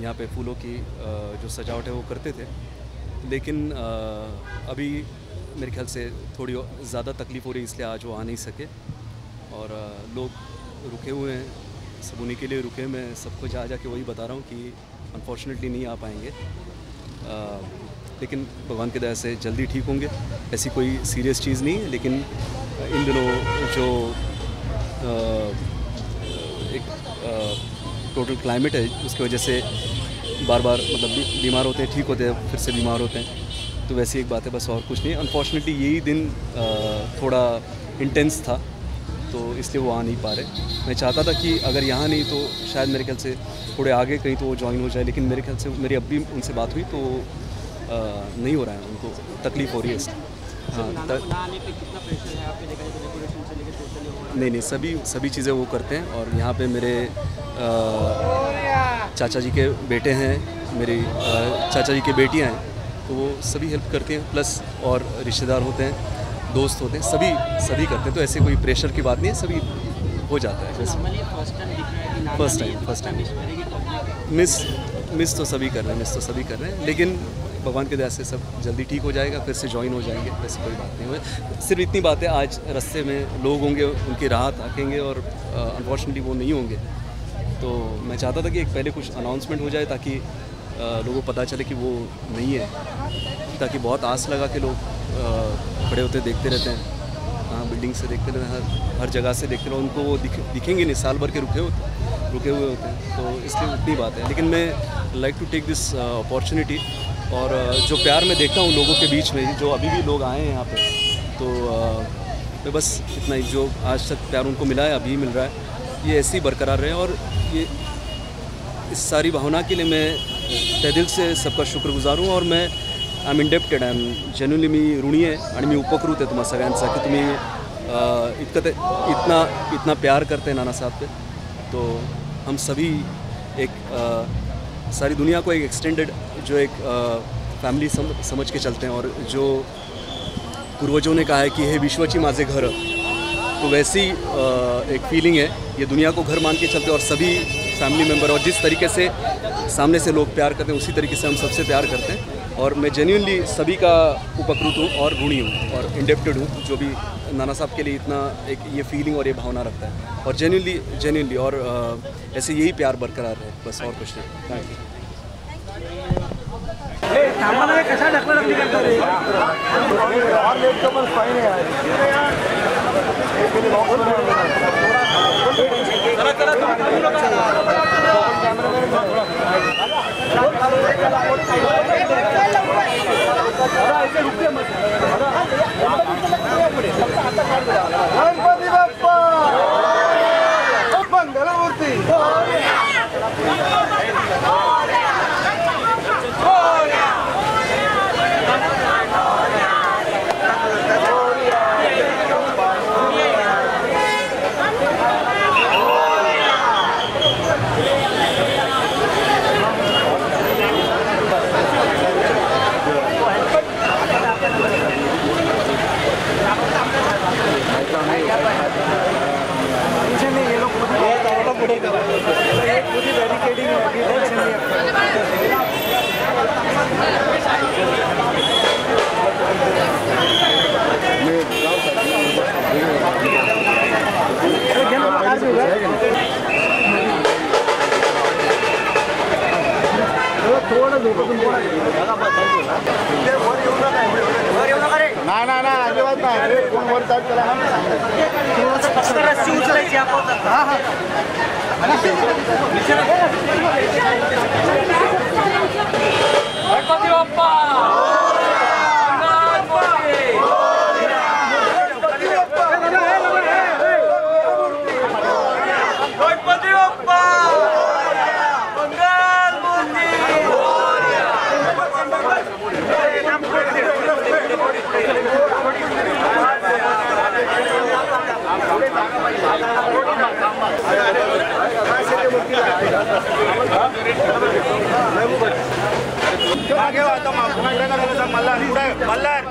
यहाँ पे फूलों की जो सजावट है वो करते थे, लेकिन अभी मेरे ख्याल से थोड़ी ज़्यादा तकलीफ़ हो रही है, इसलिए आज वो आ नहीं सके और लोग रुके हुए हैं, सब उन्हीं के लिए रुके। मैं सबको जा के वही बता रहा हूँ कि अनफॉर्चुनेटली नहीं आ पाएंगे, लेकिन भगवान की दया से जल्दी ठीक होंगे। ऐसी कोई सीरियस चीज़ नहीं है, लेकिन इन दिनों जो एक टोटल क्लाइमेट है उसकी वजह से बार बार मतलब बीमार होते हैं, ठीक होते हैं, फिर से बीमार होते हैं, तो वैसी एक बात है, बस और कुछ नहीं। अनफॉर्चुनेटली यही दिन थोड़ा इंटेंस था, तो इसलिए वो आ नहीं पा रहे। मैं चाहता था कि अगर यहाँ नहीं तो शायद मेरे ख्याल से थोड़े आगे कहीं तो वो ज्वाइन हो जाए, लेकिन मेरे ख्याल से मेरी अब भी उनसे बात हुई तो नहीं हो रहा है, उनको तकलीफ़ हो रही है इसलिए। हाँ, नहीं, सभी चीज़ें वो करते हैं। और यहाँ पे मेरे चाचा जी के बेटे हैं, मेरी चाचा जी की बेटियाँ हैं, तो वो सभी हेल्प करती हैं, प्लस और रिश्तेदार होते हैं, दोस्त होते हैं, सभी करते हैं, तो ऐसे कोई प्रेशर की बात नहीं है, सभी हो जाता है। फर्स्ट टाइम मिस तो सभी कर रहे हैं, लेकिन भगवान की दया से सब जल्दी ठीक हो जाएगा, फिर से ज्वाइन हो जाएंगे, वैसे कोई बात नहीं है। सिर्फ इतनी बात है, आज रास्ते में लोग होंगे, उनकी राहत आकेंगे और अनफॉर्चुनेटली वो नहीं होंगे, तो मैं चाहता था कि एक पहले कुछ अनाउंसमेंट हो जाए ताकि लोगों को पता चले कि वो नहीं है, ताकि बहुत आस लगा के लोग खड़े होते देखते रहते हैं, हाँ, बिल्डिंग से देखते रहते हैं, हर जगह से देखते रहो, उनको वो दिखेंगे नहीं, साल भर के रुके हुए होते हैं, तो इसलिए उतनी बात है। लेकिन मैं like to take this opportunity, और जो प्यार मैं देखता हूँ लोगों के बीच में, जो अभी भी लोग आए हैं यहाँ पे, तो मैं बस इतना ही, जो आज तक प्यार उनको मिला है, अभी मिल रहा है, ये ऐसे ही बरकरार रहे। और ये इस सारी भावना के लिए मैं तहे दिल से सबका शुक्रगुजार हूँ, और मैं I am indebted, I am genuinely मी ऋणी आहे आणि मी उपकृत आहे तुम्हा सगळ्यांचा की तुम्ही इतना प्यार करते हैं नाना साहब पे। तो हम सभी एक सारी दुनिया को एक एक्सटेंडेड जो एक फैमिली समझ के चलते हैं, और जो पूर्वजों ने कहा है कि हे विश्वची माझे घर, तो वैसी एक फीलिंग है, ये दुनिया को घर मान के चलते हैं, और सभी फैमिली मेम्बर, और जिस तरीके से सामने से लोग प्यार करते हैं उसी तरीके से हम सबसे प्यार करते हैं। और मैं जेन्युइनली सभी का उपकृत हूँ और ऋणी हूँ और इंडेप्टेड हूँ, जो भी नाना साहब के लिए इतना एक ये फीलिंग और ये भावना रखता है, और जेन्युइनली और ऐसे यही प्यार बरकरार है, बस और कुछ नहीं। Thank you. गणपती बाप्पा मंगलमूर्ती बैरिकेडिंग थोडं झोपतून नाही अजिबात नाही, कोण वर चालू केला रस्सी उचलायची आपण। हां हां गणपती बाप्पा आगे आता मल्हार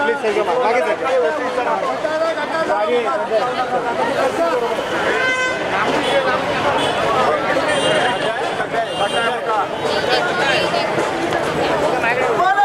प्लीज सर मागे सर